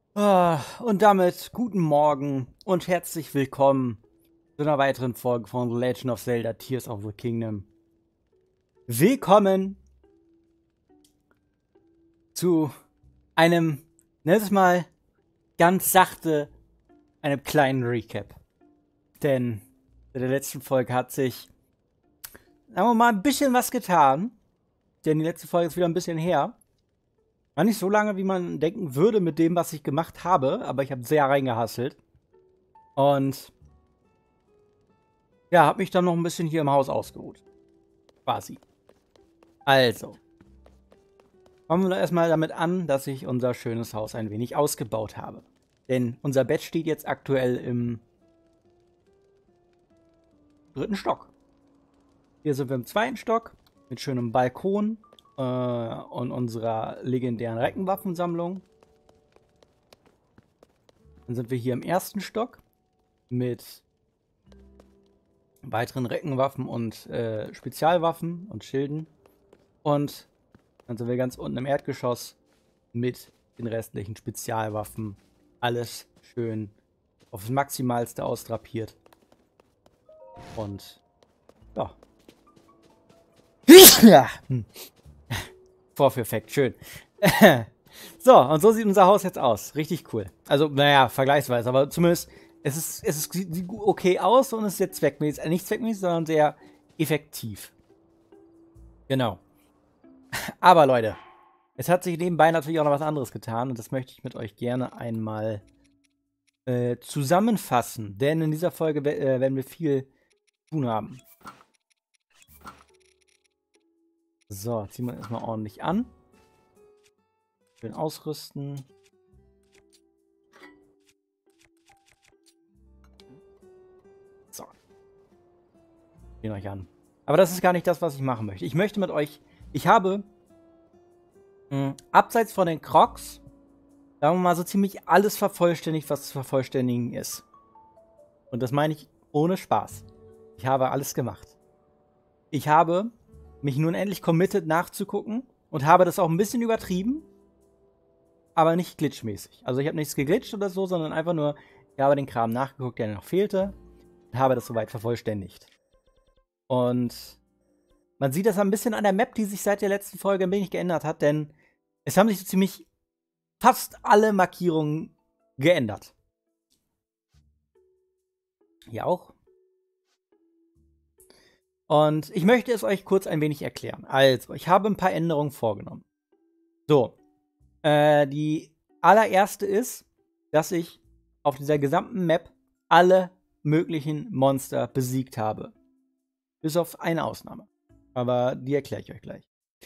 Und damit guten Morgen und herzlich willkommen zu einer weiteren Folge von The Legend of Zelda Tears of the Kingdom. Willkommen zu einem, nenn es mal ganz sachte, einem kleinen Recap. Denn in der letzten Folge hat sich, sagen wir mal, ein bisschen was getan. Denn die letzte Folge ist wieder ein bisschen her. War nicht so lange, wie man denken würde mit dem, was ich gemacht habe, aber ich habe sehr reingehasselt. Und ja, habe mich dann noch ein bisschen hier im Haus ausgeruht. Quasi. Also, fangen wir doch erstmal damit an, dass ich unser schönes Haus ein wenig ausgebaut habe. Denn unser Bett steht jetzt aktuell im 3. Stock. Hier sind wir im 2. Stock mit schönem Balkon und unserer legendären Reckenwaffensammlung. Dann sind wir hier im 1. Stock mit weiteren Reckenwaffen und Spezialwaffen und Schilden. Und dann sind wir ganz unten im Erdgeschoss mit den restlichen Spezialwaffen. Alles schön aufs Maximalste ausdrapiert. Und ja. Ja. Vorführeffekt, schön. So, und so sieht unser Haus jetzt aus. Richtig cool. Also, naja, vergleichsweise, aber zumindest, sieht okay aus und es ist jetzt zweckmäßig, nicht zweckmäßig, sondern sehr effektiv. Genau. Aber Leute, es hat sich nebenbei natürlich auch noch was anderes getan und das möchte ich mit euch gerne einmal zusammenfassen. Denn in dieser Folge werden wir viel zu tun haben. So, ziehen wir erstmal ordentlich an. Schön ausrüsten. So. Ziehen euch an. Aber das ist gar nicht das, was ich machen möchte. Ich möchte mit euch. Ich habe abseits von den Crocs, sagen wir mal, so ziemlich alles vervollständigt, was zu vervollständigen ist. Und das meine ich ohne Spaß. Ich habe alles gemacht. Ich habe mich nun endlich committed nachzugucken und habe das auch ein bisschen übertrieben, aber nicht glitchmäßig. Also ich habe nichts geglitscht oder so, sondern einfach nur, ich habe den Kram nachgeguckt, der noch fehlte und habe das soweit vervollständigt. Und man sieht das ein bisschen an der Map, die sich seit der letzten Folge ein wenig geändert hat, denn es haben sich so ziemlich fast alle Markierungen geändert. Hier auch. Und ich möchte es euch kurz ein wenig erklären. Also, ich habe ein paar Änderungen vorgenommen. So, die allererste ist, dass ich auf dieser gesamten Map alle möglichen Monster besiegt habe. Bis auf eine Ausnahme. Aber die erkläre ich euch gleich.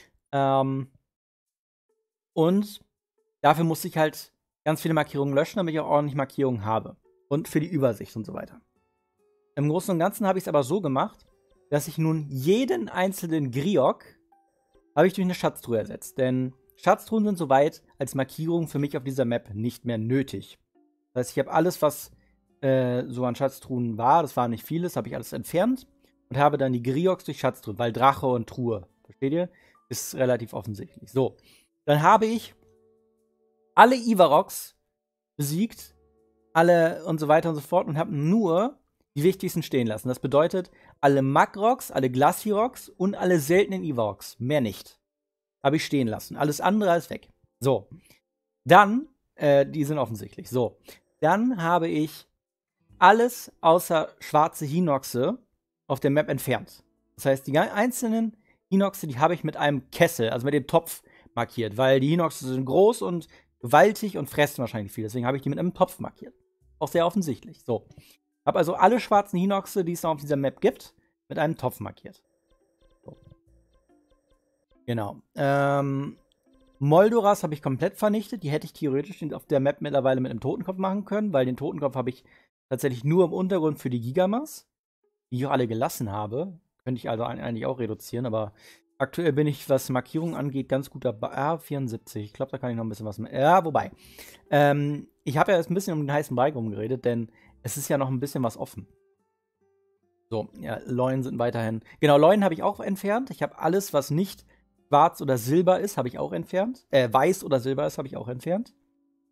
Und dafür musste ich halt ganz viele Markierungen löschen, damit ich auch ordentlich Markierungen habe. Und für die Übersicht und so weiter. Im Großen und Ganzen habe ich es aber so gemacht, dass ich nun jeden einzelnen Griok habe ich durch eine Schatztruhe ersetzt. Denn Schatztruhen sind soweit als Markierung für mich auf dieser Map nicht mehr nötig. Das heißt, ich habe alles, was so an Schatztruhen war, das war nicht vieles, habe ich alles entfernt und habe dann die Grioks durch Schatztruhe, weil Drache und Truhe, versteht ihr? Ist relativ offensichtlich. So, dann habe ich alle Ivaroks besiegt, alle und so weiter und so fort und habe nur die wichtigsten stehen lassen. Das bedeutet, alle Magroks, alle Glaciroks und alle seltenen Ivaroks. Mehr nicht. Habe ich stehen lassen. Alles andere ist weg. So. Dann, die sind offensichtlich. So. Dann habe ich alles außer schwarze Hinoxe auf der Map entfernt. Das heißt, die einzelnen Hinoxe, die habe ich mit einem Kessel, also mit dem Topf markiert, weil die Hinoxe sind groß und gewaltig und fressen wahrscheinlich viel. Deswegen habe ich die mit einem Topf markiert. Auch sehr offensichtlich. So. Habe also alle schwarzen Hinoxe, die es noch auf dieser Map gibt, mit einem Topf markiert. So. Genau. Moldoras habe ich komplett vernichtet. Die hätte ich theoretisch auf der Map mittlerweile mit einem Totenkopf machen können, weil den Totenkopf habe ich tatsächlich nur im Untergrund für die Gigamas, die ich auch alle gelassen habe. Könnte ich also eigentlich auch reduzieren, aber aktuell bin ich, was Markierungen angeht, ganz gut dabei. 74. Ich glaube, da kann ich noch ein bisschen was mehr. Ja, wobei. Ich habe ja jetzt ein bisschen um den heißen Brei rumgeredet, denn es ist ja noch ein bisschen was offen. So, ja, Leunen sind weiterhin. Genau, Leunen habe ich auch entfernt. Ich habe alles, was nicht schwarz oder silber ist, habe ich auch entfernt. Weiß oder silber ist, habe ich auch entfernt.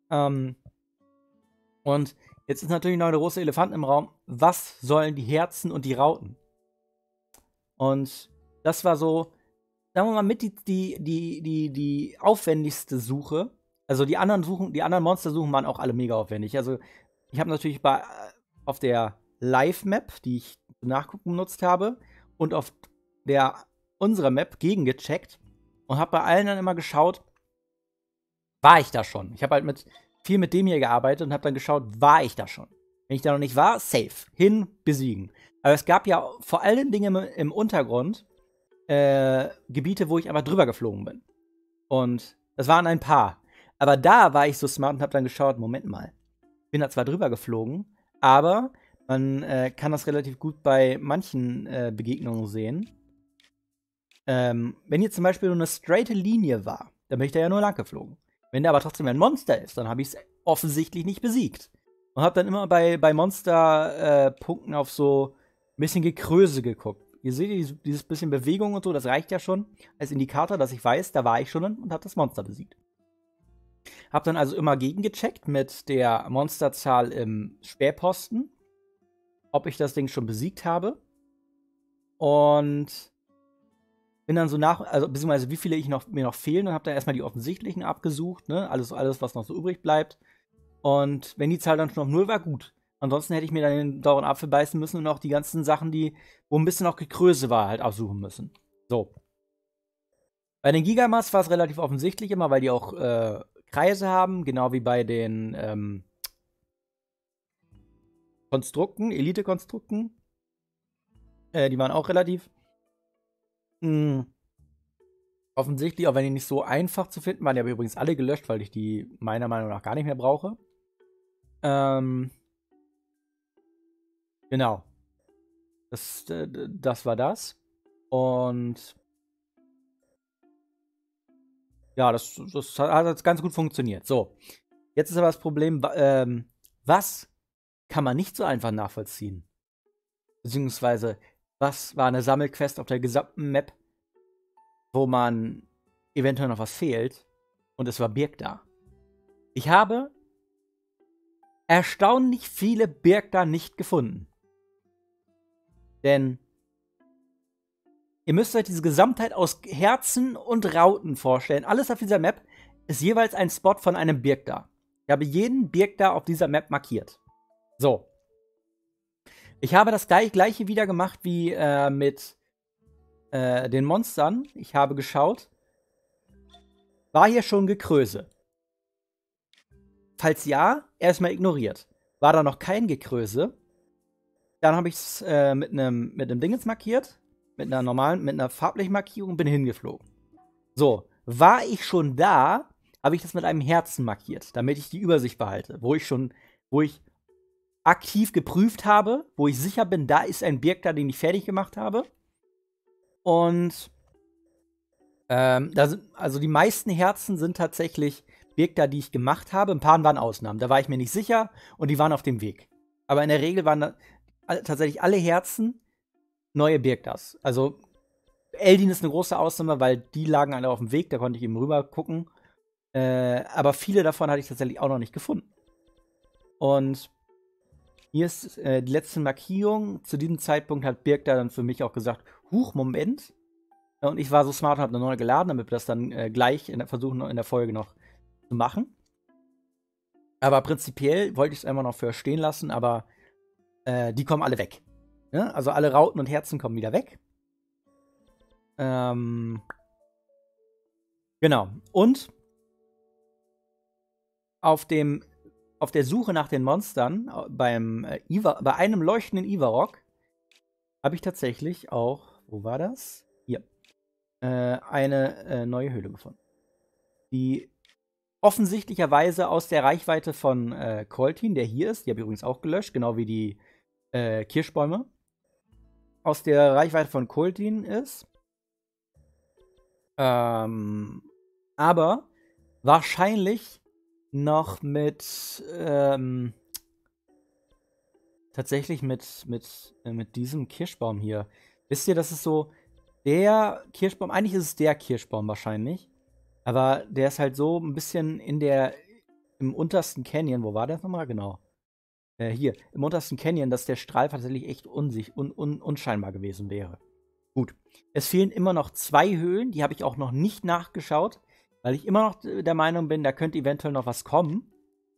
Und jetzt ist natürlich noch der große Elefant im Raum. Was sollen die Herzen und die Rauten? Und das war so, sagen wir mal, mit die aufwendigste Suche. Also die anderen Monstersuchen waren auch alle mega aufwendig. Also ich habe natürlich auf der Live-Map, die ich zum Nachgucken benutzt habe, und auf unserer Map gegengecheckt und habe bei allen dann immer geschaut, war ich da schon? Ich habe halt viel mit dem hier gearbeitet und habe dann geschaut, war ich da schon? Wenn ich da noch nicht war, safe. Hin, besiegen. Aber es gab ja vor allen Dingen im Untergrund Gebiete, wo ich einfach drüber geflogen bin. Und das waren ein paar. Aber da war ich so smart und habe dann geschaut, Moment mal. Ich bin da zwar drüber geflogen, aber man kann das relativ gut bei manchen Begegnungen sehen. Wenn hier zum Beispiel nur eine straighte Linie war, dann bin ich da ja nur lang geflogen. Wenn der aber trotzdem ein Monster ist, dann habe ich es offensichtlich nicht besiegt. Und habe dann immer bei Monster-Punkten auf so ein bisschen Gekröse geguckt. Ihr seht dieses bisschen Bewegung und so, das reicht ja schon als Indikator, dass ich weiß, da war ich schon und habe das Monster besiegt. Hab dann also immer gegengecheckt mit der Monsterzahl im Sperrposten, ob ich das Ding schon besiegt habe. Und bin dann so also beziehungsweise wie viele mir noch fehlen und habe dann erstmal die offensichtlichen abgesucht, ne? Alles, was noch so übrig bleibt. Und wenn die Zahl dann schon auf 0 war, gut. Ansonsten hätte ich mir dann den sauren Apfel beißen müssen und auch die ganzen Sachen, wo ein bisschen noch Gekröse war, halt aussuchen müssen. So. Bei den Gigamas war es relativ offensichtlich immer, weil die auch Kreise haben, genau wie bei den Konstrukten, Elite-Konstrukten. Die waren auch relativ offensichtlich, auch wenn die nicht so einfach zu finden waren. Die habe ich übrigens alle gelöscht, weil ich die meiner Meinung nach gar nicht mehr brauche. Genau. Das war das. Und ja, das hat jetzt ganz gut funktioniert. So. Jetzt ist aber das Problem, was kann man nicht so einfach nachvollziehen? Beziehungsweise, was war eine Sammelquest auf der gesamten Map, wo man eventuell noch was fehlt? Und es war Birkda. Ich habe erstaunlich viele Birkda nicht gefunden. Denn ihr müsst euch diese Gesamtheit aus Herzen und Rauten vorstellen. Alles auf dieser Map ist jeweils ein Spot von einem Birkda. Ich habe jeden Birkda auf dieser Map markiert. So. Ich habe das gleiche wieder gemacht wie mit den Monstern. Ich habe geschaut, war hier schon Gekröse? Falls ja, erstmal ignoriert. War da noch kein Gekröse? Dann habe ich es mit einem Dingens markiert, mit einer farblichen Markierung und bin hingeflogen. So, war ich schon da, habe ich das mit einem Herzen markiert, damit ich die Übersicht behalte, wo ich aktiv geprüft habe, wo ich sicher bin, da ist ein Birkda, den ich fertig gemacht habe. Und also die meisten Herzen sind tatsächlich Birkda, die ich gemacht habe. Ein paar waren Ausnahmen. Da war ich mir nicht sicher und die waren auf dem Weg. Aber in der Regel waren tatsächlich alle Herzen neue Birkdas. Also Eldin ist eine große Ausnahme, weil die lagen alle auf dem Weg, da konnte ich eben rüber gucken. Aber viele davon hatte ich tatsächlich auch noch nicht gefunden. Und hier ist die letzte Markierung. Zu diesem Zeitpunkt hat Birkda dann für mich auch gesagt, huch, Moment. Und ich war so smart und habe eine neue geladen, damit wir das dann gleich versuchen in der Folge noch zu machen. Aber prinzipiell wollte ich es einfach noch für stehen lassen, aber die kommen alle weg. Ja? Also alle Rauten und Herzen kommen wieder weg. Genau. Und auf der Suche nach den Monstern bei einem leuchtenden Ivarok habe ich tatsächlich auch, wo war das? Hier. Eine neue Höhle gefunden. Die offensichtlicherweise aus der Reichweite von Coltin, der hier ist, die habe ich übrigens auch gelöscht, genau wie die Kirschbäume, aus der Reichweite von Coltin ist. Aber wahrscheinlich noch tatsächlich mit diesem Kirschbaum hier. Wisst ihr, das ist so der Kirschbaum, eigentlich ist es der Kirschbaum wahrscheinlich, aber der ist halt so ein bisschen in der im untersten Canyon, wo war der nochmal? Genau. Hier, im untersten Canyon, dass der Strahl tatsächlich echt unscheinbar gewesen wäre. Gut. Es fehlen immer noch 2 Höhlen, die habe ich auch noch nicht nachgeschaut, weil ich immer noch der Meinung bin, da könnte eventuell noch was kommen.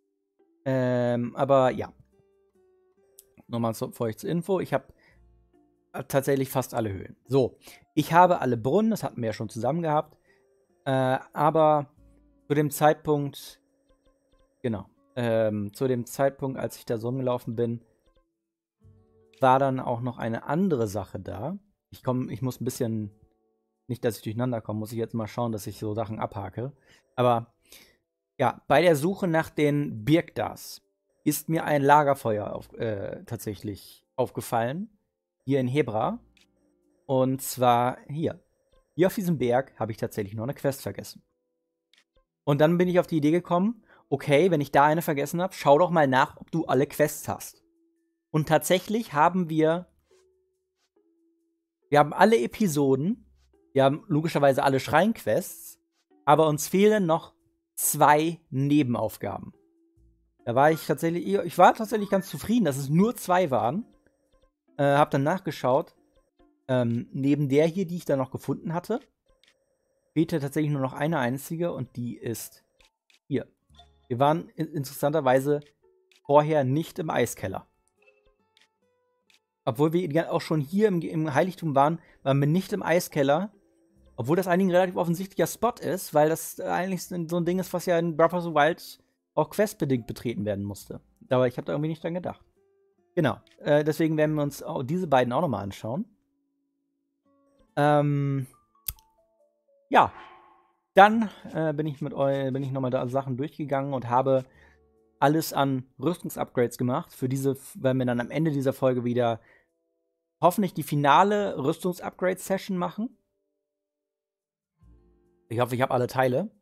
Aber ja. Nochmal für euch zur Info, ich habe tatsächlich fast alle Höhlen. So, ich habe alle Brunnen, das hatten wir ja schon zusammen gehabt. Aber zu dem Zeitpunkt, genau, zu dem Zeitpunkt, als ich da so rumgelaufen bin, war dann auch noch eine andere Sache da. Ich muss ein bisschen, nicht, dass ich durcheinander komme, muss ich jetzt mal schauen, dass ich so Sachen abhake. Aber ja, bei der Suche nach den Birkdas ist mir ein Lagerfeuer tatsächlich aufgefallen. Hier in Hebra. Und zwar hier. Hier auf diesem Berg habe ich tatsächlich noch eine Quest vergessen. Und dann bin ich auf die Idee gekommen, okay, wenn ich da eine vergessen habe, schau doch mal nach, ob du alle Quests hast. Und tatsächlich haben wir haben alle Episoden, wir haben logischerweise alle Schreinquests, aber uns fehlen noch 2 Nebenaufgaben. Da war ich war tatsächlich ganz zufrieden, dass es nur 2 waren. Hab dann nachgeschaut. Neben der hier, die ich dann noch gefunden hatte, fehlte tatsächlich nur noch eine einzige und die ist hier. Wir waren interessanterweise vorher nicht im Eiskeller. Obwohl wir auch schon hier im Heiligtum waren wir nicht im Eiskeller. Obwohl das eigentlich ein relativ offensichtlicher Spot ist, weil das eigentlich so ein Ding ist, was ja in Breath of the Wild auch questbedingt betreten werden musste. Aber ich habe da irgendwie nicht dran gedacht. Genau. Deswegen werden wir uns diese beiden auch nochmal anschauen. Ja. Dann bin ich nochmal da Sachen durchgegangen und habe alles an Rüstungsupgrades gemacht. Wenn wir dann am Ende dieser Folge wieder hoffentlich die finale Rüstungsupgrade-Session machen. Ich hoffe, ich habe alle Teile.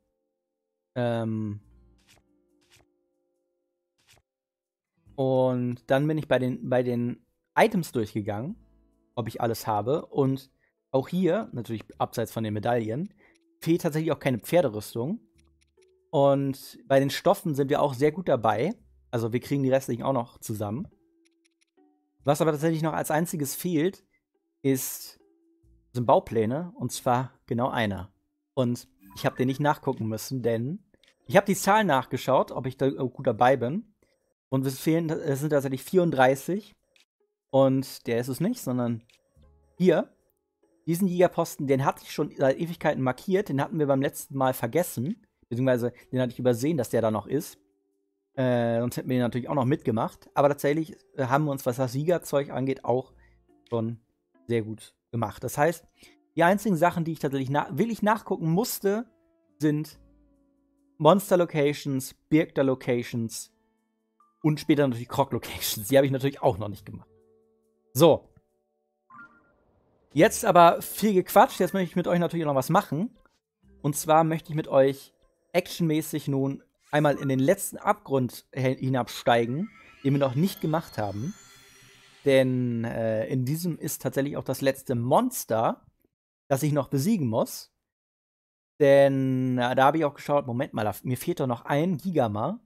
Und dann bin ich bei den Items durchgegangen, ob ich alles habe. Und auch hier, natürlich abseits von den Medaillen, fehlt tatsächlich auch keine Pferderüstung. Und bei den Stoffen sind wir auch sehr gut dabei. Also wir kriegen die restlichen auch noch zusammen. Was aber tatsächlich noch als einziges fehlt, sind Baupläne. Und zwar genau einer. Und ich habe den nicht nachgucken müssen, denn ich habe die Zahlen nachgeschaut, ob ich da gut dabei bin. Und es sind tatsächlich 34. Und der ist es nicht, sondern hier. Diesen Jägerposten, den hatte ich schon seit Ewigkeiten markiert. Den hatten wir beim letzten Mal vergessen. Beziehungsweise den hatte ich übersehen, dass der da noch ist. Sonst hätten wir den natürlich auch noch mitgemacht. Aber tatsächlich haben wir uns, was das Siegerzeug angeht, auch schon sehr gut gemacht. Das heißt, die einzigen Sachen, die ich tatsächlich willig nachgucken musste, sind Monster-Locations, Birkda-Locations und später natürlich Krog-Locations. Die habe ich natürlich auch noch nicht gemacht. So. Jetzt aber viel gequatscht. Jetzt möchte ich mit euch natürlich noch was machen. Und zwar möchte ich mit euch actionmäßig nun einmal in den letzten Abgrund hinabsteigen, den wir noch nicht gemacht haben. Denn in diesem ist tatsächlich auch das letzte Monster, das ich noch besiegen muss. Denn da habe ich auch geschaut, Moment mal, mir fehlt doch noch ein Gigama.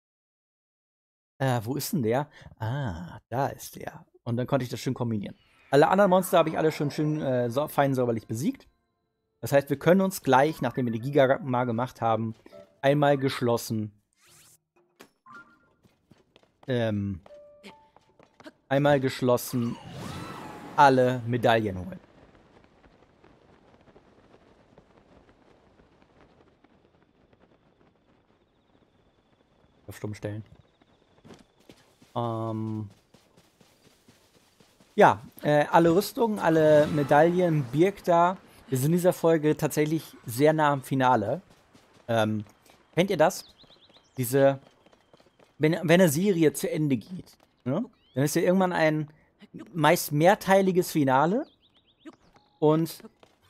Wo ist denn der? Ah, da ist der. Und dann konnte ich das schön kombinieren. Alle anderen Monster habe ich alle schon schön fein säuberlich besiegt. Das heißt, wir können uns gleich, nachdem wir die Gigama gemacht haben, einmal geschlossen alle Medaillen holen. Auf stumm stellen. Ja, alle Rüstungen, alle Medaillen, Birkda. Wir sind in dieser Folge tatsächlich sehr nah am Finale. Kennt ihr das? Wenn eine Serie zu Ende geht, ne? Dann ist ja irgendwann ein meist mehrteiliges Finale. Und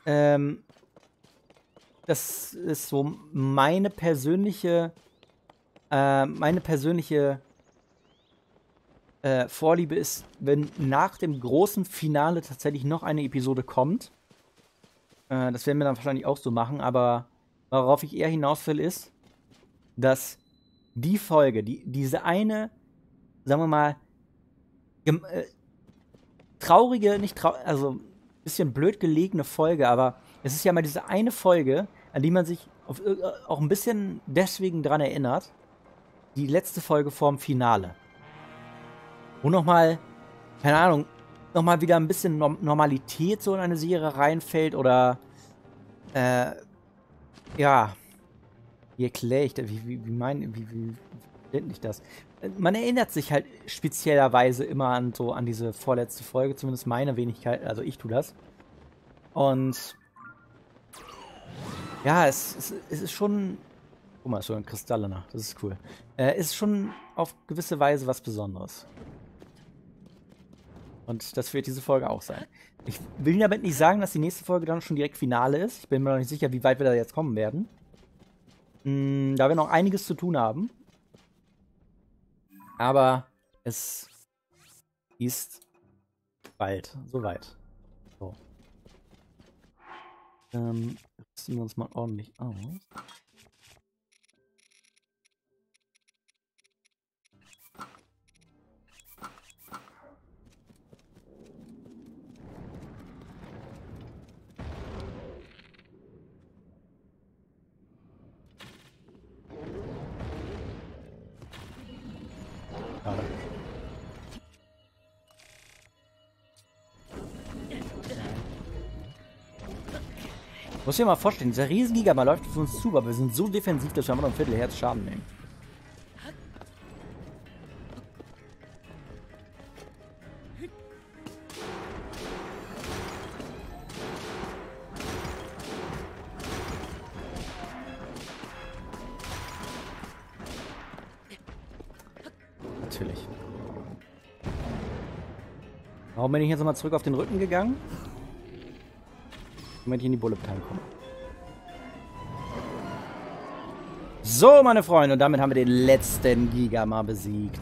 das ist so meine persönliche Vorliebe ist, wenn nach dem großen Finale tatsächlich noch eine Episode kommt. Das werden wir dann wahrscheinlich auch so machen, aber worauf ich eher hinaus will, ist, dass die Folge, diese eine, sagen wir mal, traurige, nicht traurig, also ein bisschen blöd gelegene Folge, aber es ist ja mal diese eine Folge, an die man sich auch ein bisschen deswegen dran erinnert. Die letzte Folge vorm Finale. Wo nochmal, keine Ahnung, nochmal wieder ein bisschen Normalität so in eine Serie reinfällt oder, ja, wie erkläre ich das? Wie finde ich das? Man erinnert sich halt speziellerweise immer an diese vorletzte Folge, zumindest meine Wenigkeit, also ich tue das. Und ja, es ist schon. Guck mal, so ein Kristalliner, das ist cool. Ist schon auf gewisse Weise was Besonderes. Und das wird diese Folge auch sein. Ich will damit nicht sagen, dass die nächste Folge dann schon direkt Finale ist. Ich bin mir noch nicht sicher, wie weit wir da jetzt kommen werden. Da wir noch einiges zu tun haben. Aber es ist bald soweit. So. Rüsten wir uns mal ordentlich aus. Schade. Muss ich mir mal vorstellen, dieser Riesengiga mal läuft auf uns zu, aber wir sind so defensiv, dass wir einfach noch ein Viertelherz Schaden nehmen. Natürlich. Warum bin ich jetzt nochmal zurück auf den Rücken gegangen? Damit ich in die Bullet Time komme. So, meine Freunde, und damit haben wir den letzten Giga mal besiegt.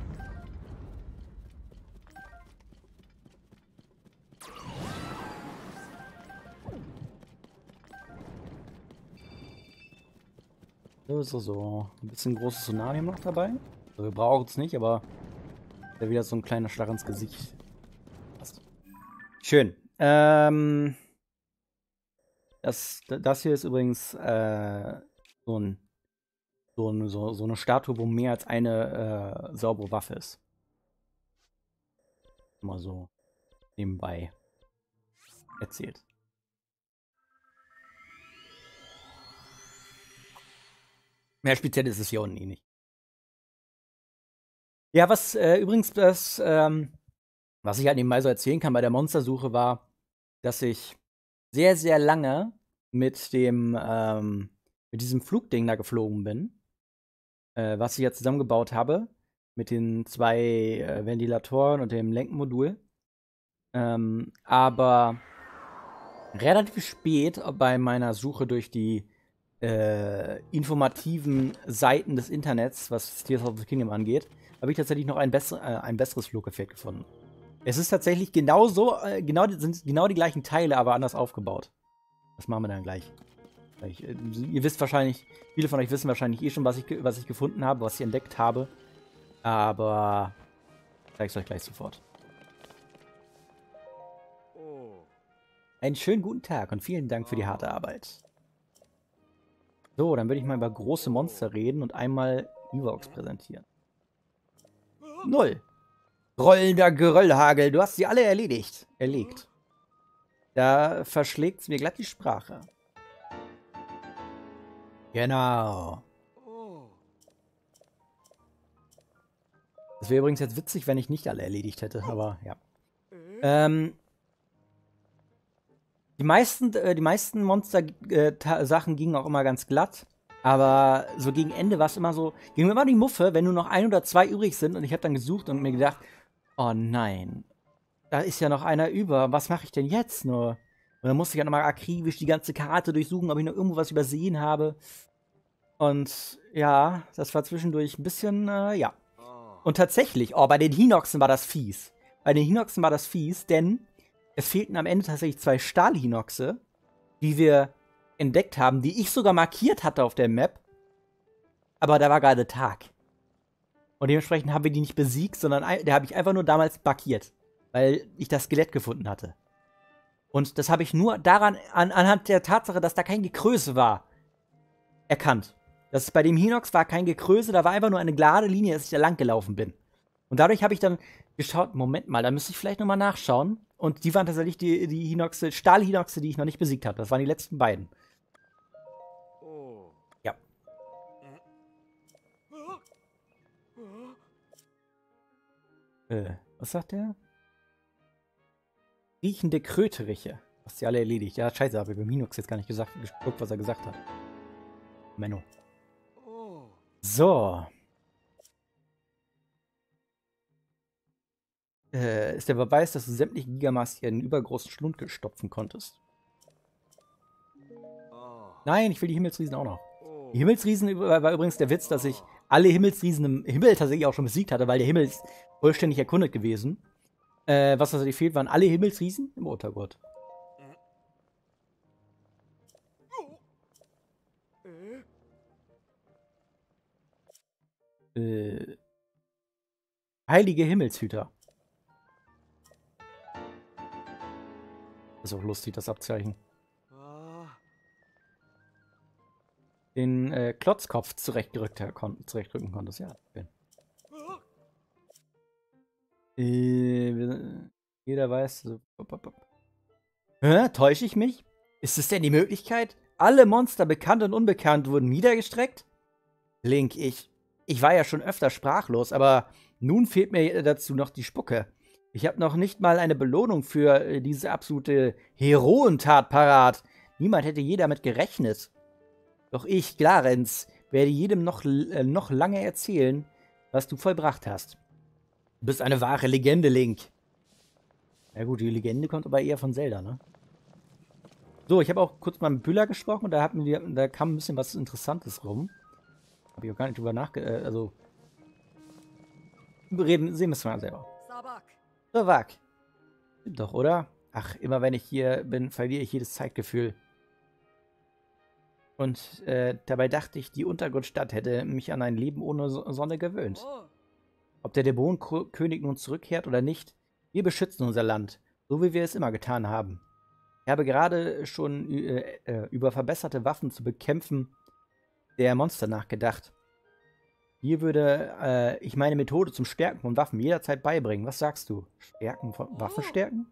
So. Ein bisschen großes Tsunami noch dabei. Also wir brauchen es nicht, aber da wieder so ein kleiner Schlag ins Gesicht. Passt. Schön. Das hier ist übrigens so eine Statue, wo mehr als eine saubere Waffe ist. Mal so nebenbei erzählt. Mehr speziell ist es hier unten eh nicht. Ja, was übrigens was ich halt nebenbei so erzählen kann bei der Monstersuche war, dass ich sehr, sehr lange mit diesem Flugding da geflogen bin, was ich ja zusammengebaut habe, mit den 2 Ventilatoren und dem Lenkmodul. Aber relativ spät bei meiner Suche durch die informativen Seiten des Internets, was Tears of the Kingdom angeht, habe ich tatsächlich noch ein besseres Flugeffekt gefunden. Es ist tatsächlich sind genau die gleichen Teile, aber anders aufgebaut. Das machen wir dann gleich. Ihr wisst wahrscheinlich, viele von euch wissen wahrscheinlich eh schon, was ich gefunden habe, was ich entdeckt habe. Aber ich zeige es euch gleich sofort. Einen schönen guten Tag und vielen Dank für die harte Arbeit. So, dann würde ich mal über große Monster reden und einmal Evox präsentieren. 0. Rollender Geröllhagel, du hast sie alle erlegt. Da verschlägt's mir glatt die Sprache. Genau. Das wäre übrigens jetzt witzig, wenn ich nicht alle erledigt hätte, aber ja. Die meisten Monster-Sachen gingen auch immer ganz glatt. Aber so gegen Ende war es immer so, ging mir immer die Muffe, wenn nur noch 1 oder 2 übrig sind. Und ich habe dann gesucht und mir gedacht, oh nein, da ist ja noch einer über. Was mache ich denn jetzt nur? Und dann musste ich ja nochmal akribisch die ganze Karte durchsuchen, ob ich noch irgendwo was übersehen habe. Und ja, das war zwischendurch ein bisschen, ja. Und tatsächlich, bei den Hinoxen war das fies. Denn es fehlten am Ende tatsächlich 2 Stahl-Hinoxe, die wir entdeckt haben, die ich sogar markiert hatte auf der Map. aber da war gerade Tag. Und dementsprechend haben wir die nicht besiegt, sondern da habe ich einfach nur damals markiert, weil ich das Skelett gefunden hatte. Und das habe ich nur anhand der Tatsache, dass da kein Gekröse war, erkannt. Das bei dem Hinox war kein Gekröse, da war einfach nur eine gerade Linie, dass ich da lang gelaufen bin. Und dadurch habe ich dann geschaut, Moment mal, da müsste ich vielleicht nochmal nachschauen. Und die waren tatsächlich die Hinoxe, Stahl-Hinoxe, die ich noch nicht besiegt habe. Das waren die letzten beiden. Ja. Was sagt der? Riechende Kröteriche. Hast sie alle erledigt. Ja, scheiße, habe ich beim Hinox jetzt gar nicht geguckt, was er gesagt hat. Menno. So. Ist der Beweis, dass du sämtliche Gigamass hier in einen übergroßen Schlund stopfen konntest. Nein, ich will die Himmelsriesen auch noch. Die Himmelsriesen war übrigens der Witz, dass ich alle Himmelsriesen im Himmel tatsächlich auch schon besiegt hatte, weil der Himmel ist vollständig erkundet gewesen. Was tatsächlich fehlt, waren alle Himmelsriesen im Untergurt. Heilige Himmelshüter. Ist auch lustig, das Abzeichen. Den Klotzkopf zurechtdrücken konntest, ja. Jeder weiß. So, täusche ich mich? Ist es denn die Möglichkeit? Alle Monster, bekannt und unbekannt, wurden niedergestreckt? Link, ich war ja schon öfter sprachlos, aber nun fehlt mir dazu noch die Spucke. Ich habe noch nicht mal eine Belohnung für diese absolute Heroentat parat. Niemand hätte je damit gerechnet. Doch ich, Clarence, werde jedem noch lange erzählen, was du vollbracht hast. Du bist eine wahre Legende, Link. Ja gut, die Legende kommt aber eher von Zelda, ne? So, ich habe auch kurz mal mit Büller gesprochen und da kam ein bisschen was Interessantes rum. Habe ich auch gar nicht drüber also sehen wir es mal selber. Sabak. Stimmt doch, oder? Ach, immer wenn ich hier bin, verliere ich jedes Zeitgefühl. Und dabei dachte ich, die Untergrundstadt hätte mich an ein Leben ohne Sonne gewöhnt. Ob der Dämonenkönig nun zurückkehrt oder nicht, wir beschützen unser Land, so wie wir es immer getan haben. Ich habe gerade schon über verbesserte Waffen zu bekämpfen der Monster nachgedacht. Hier würde ich meine Methode zum Stärken von Waffen jederzeit beibringen. Was sagst du? Stärken von Waffen stärken?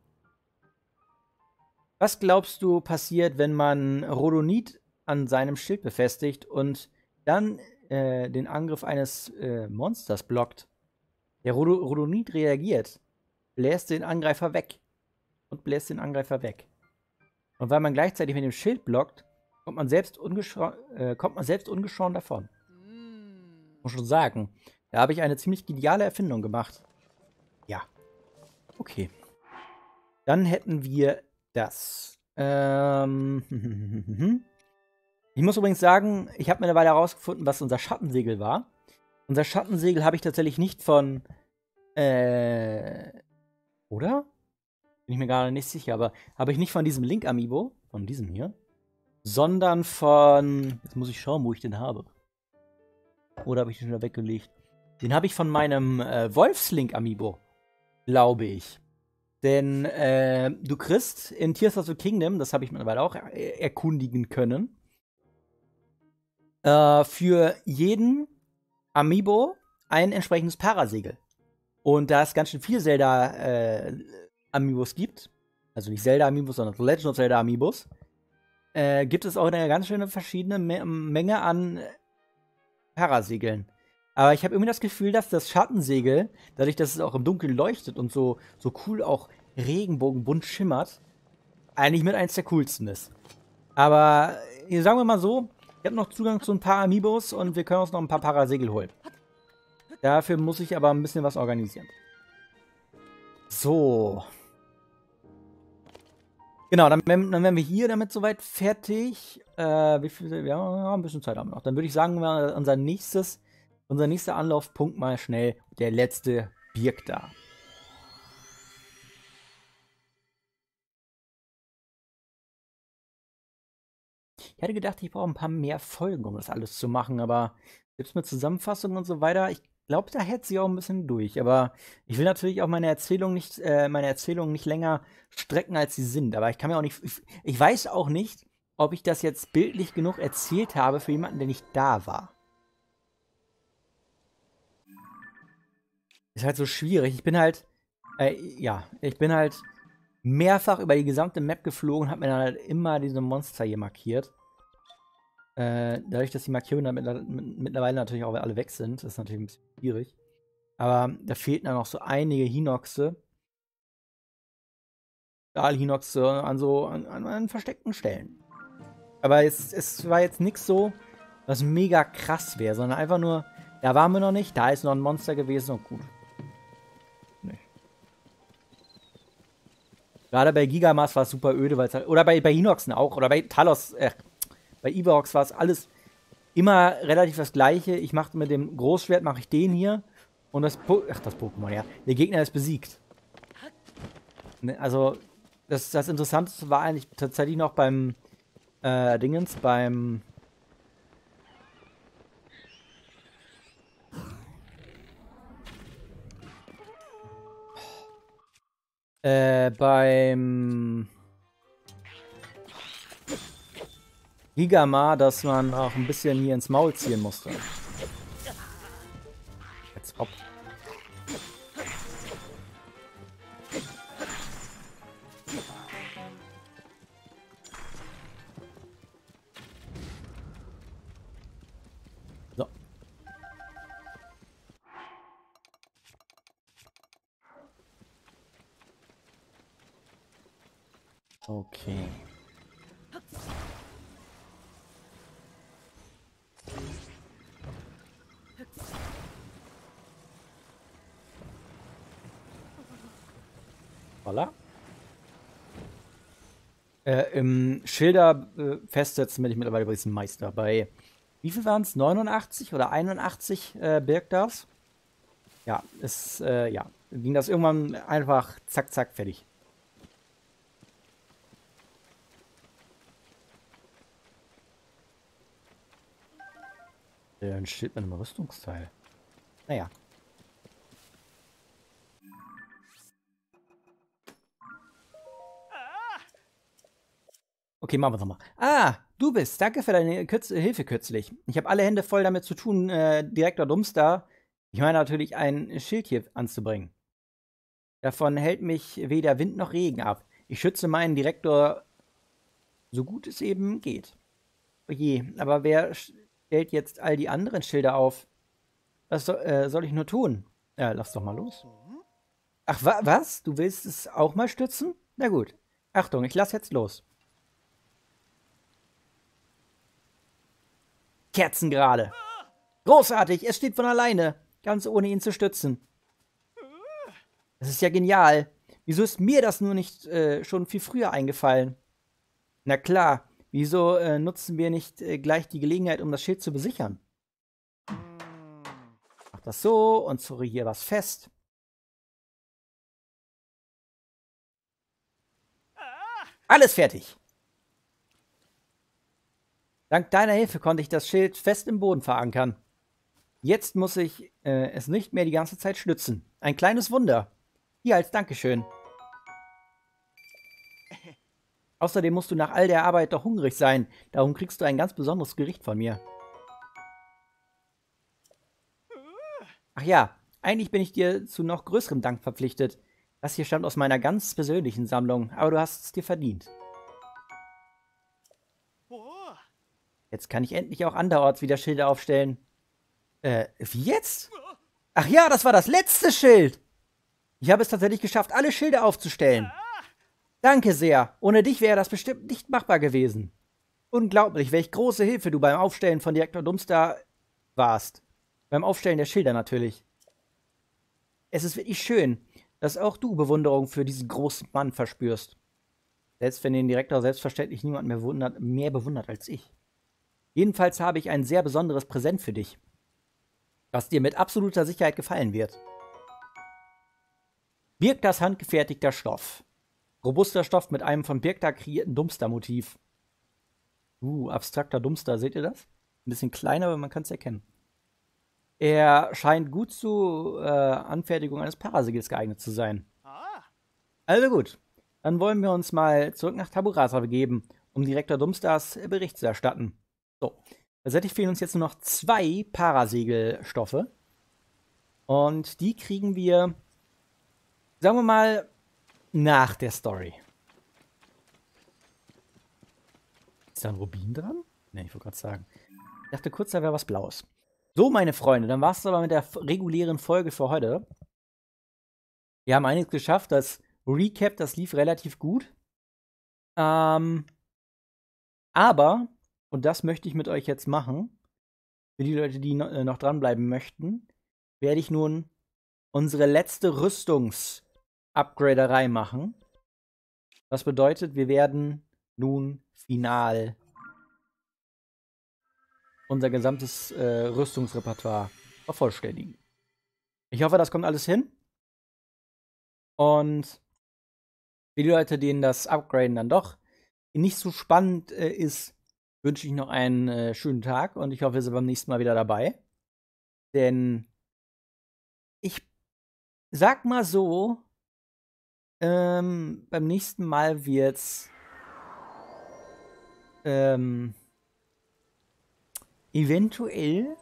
Was glaubst du passiert, wenn man Rhodonit an seinem Schild befestigt und dann den Angriff eines Monsters blockt? Der Rhodonit reagiert, bläst den Angreifer weg. Und bläst den Angreifer weg. Und weil man gleichzeitig mit dem Schild blockt, kommt man selbst ungeschoren davon. Muss schon sagen, da habe ich eine ziemlich geniale Erfindung gemacht. Ja. Okay. Dann hätten wir das. Ich muss übrigens sagen, ich habe mittlerweile herausgefunden, was unser Schattensegel war. Unser Schattensegel habe ich tatsächlich nicht von, oder? Bin ich mir gerade nicht sicher, aber habe ich nicht von diesem Link-Amiibo, von diesem hier, sondern von, jetzt muss ich schauen, wo ich den habe. Oder habe ich den schon weggelegt? Den habe ich von meinem Wolfslink-Amiibo, glaube ich. Denn du kriegst in Tears of the Kingdom, das habe ich mittlerweile auch erkundigen können, für jeden Amiibo ein entsprechendes Parasegel. Und da es ganz schön viel Zelda-Amiibos gibt, also nicht Zelda-Amiibos, sondern The Legend of Zelda Amiibos, gibt es auch eine ganz schöne verschiedene Menge an Parasegeln. Aber ich habe irgendwie das Gefühl, dass das Schattensegel, dadurch, dass es auch im Dunkeln leuchtet und so cool auch regenbogenbunt schimmert, eigentlich mit eins der coolsten ist. Aber sagen wir mal so, ich habe noch Zugang zu ein paar Amiibos und wir können uns noch ein paar Parasegel holen. Dafür muss ich aber ein bisschen was organisieren. So. Genau, dann wären wir hier damit soweit fertig. Wie viel? Ja, ein bisschen Zeit haben wir noch. Dann würde ich sagen, unser nächster Anlaufpunkt mal schnell der letzte Birk da. Ich hatte gedacht, ich brauche ein paar mehr Folgen, um das alles zu machen, aber Selbst mit Zusammenfassung und so weiter, ich glaube, da hält sie auch ein bisschen durch. Aber ich will natürlich auch meine Erzählung nicht länger strecken, als sie sind. Aber ich kann mir auch nicht. Ich weiß auch nicht, ob ich das jetzt bildlich genug erzählt habe für jemanden, der nicht da war. Ist halt so schwierig. Ich bin halt mehrfach über die gesamte Map geflogen und habe mir dann halt immer diese Monster hier markiert. Dadurch, dass die Markierungen dann mittlerweile natürlich auch alle weg sind, ist natürlich ein bisschen schwierig. Aber da fehlten dann noch so einige Hinoxe. Stahl-Hinoxe an versteckten Stellen. Aber es war jetzt nichts so, was mega krass wäre, sondern einfach nur, da waren wir noch nicht, da ist noch ein Monster gewesen und gut. Nee. Gerade bei Gigamas war es super öde, weil es halt, oder bei Hinoxen auch, oder bei Talos, bei Iberox war es alles immer relativ das gleiche. Ich mache mit dem Großschwert, mache ich den hier. Und das Pokémon, ja. Der Gegner ist besiegt. Ne, also, das Interessanteste war eigentlich tatsächlich noch beim Dingens, beim Gigamar, dass man auch ein bisschen hier ins Maul ziehen musste. Jetzt hopp. So. Okay. Voila. Im Schilder festsetzen bin ich mittlerweile übrigens ein Meister. Bei wie viel waren es? 89 oder 81 Bergdars? Ja, ging das irgendwann einfach zack, zack, fertig. Ein Schild mit einem Rüstungsteil. Naja. Okay, machen wir es nochmal. Ah, du bist. Danke für deine Hilfe kürzlich. Ich habe alle Hände voll damit zu tun, Direktor Dumpstar, ich meine natürlich, ein Schild hier anzubringen. Davon hält mich weder Wind noch Regen ab. Ich schütze meinen Direktor so gut es eben geht. Oje, aber wer stellt jetzt all die anderen Schilder auf? Was soll ich nur tun? Lass doch mal los. Ach, was? Du willst es auch mal stützen? Na gut. Achtung, ich lass jetzt los. Kerzengerade. Großartig, es steht von alleine. Ganz ohne ihn zu stützen. Das ist ja genial. Wieso ist mir das nur nicht schon viel früher eingefallen? Na klar, wieso nutzen wir nicht gleich die Gelegenheit, um das Schild zu besichern? Mach das so und zurre hier was fest. Alles fertig. Dank deiner Hilfe konnte ich das Schild fest im Boden verankern. Jetzt muss ich es nicht mehr die ganze Zeit stützen. Ein kleines Wunder. Hier als Dankeschön. Außerdem musst du nach all der Arbeit doch hungrig sein. Darum kriegst du ein ganz besonderes Gericht von mir. Ach ja, eigentlich bin ich dir zu noch größerem Dank verpflichtet. Das hier stammt aus meiner ganz persönlichen Sammlung, aber du hast es dir verdient. Jetzt kann ich endlich auch anderorts wieder Schilder aufstellen. Wie jetzt? Ach ja, das war das letzte Schild! Ich habe es tatsächlich geschafft, alle Schilder aufzustellen. Danke sehr. Ohne dich wäre das bestimmt nicht machbar gewesen. Unglaublich, welch große Hilfe du beim Aufstellen von Direktor Dumpstar warst. Beim Aufstellen der Schilder natürlich. Es ist wirklich schön, dass auch du Bewunderung für diesen großen Mann verspürst. Selbst wenn den Direktor selbstverständlich niemand mehr bewundert als ich. Jedenfalls habe ich ein sehr besonderes Präsent für dich, was dir mit absoluter Sicherheit gefallen wird. Birktas handgefertigter Stoff. Robuster Stoff mit einem von Birkta kreierten Dumpster-Motiv. Abstrakter Dumpster, seht ihr das? Ein bisschen kleiner, aber man kann es erkennen. Er scheint gut zur Anfertigung eines Parasegels geeignet zu sein. Also gut, dann wollen wir uns mal zurück nach Taburata begeben, um Direktor Dumpstars Bericht zu erstatten. So, tatsächlich fehlen uns jetzt nur noch 2 Parasegelstoffe. Und die kriegen wir, sagen wir mal, nach der Story. Ist da ein Rubin dran? Ne, ich wollte gerade sagen. Ich dachte kurz, da wäre was Blaues. So, meine Freunde, dann war es aber mit der regulären Folge für heute. Wir haben einiges geschafft. Das Recap, das lief relativ gut. Aber, und das möchte ich mit euch jetzt machen, für die Leute, die noch dranbleiben möchten, werde ich nun unsere letzte Rüstungs-Upgraderei machen. Das bedeutet, wir werden nun final unser gesamtes Rüstungsrepertoire vervollständigen. Ich hoffe, das kommt alles hin. Und für die Leute, denen das Upgraden dann doch nicht so spannend ist, wünsche ich noch einen schönen Tag und ich hoffe, ihr seid beim nächsten Mal wieder dabei. Denn ich sag mal so, beim nächsten Mal wird's eventuell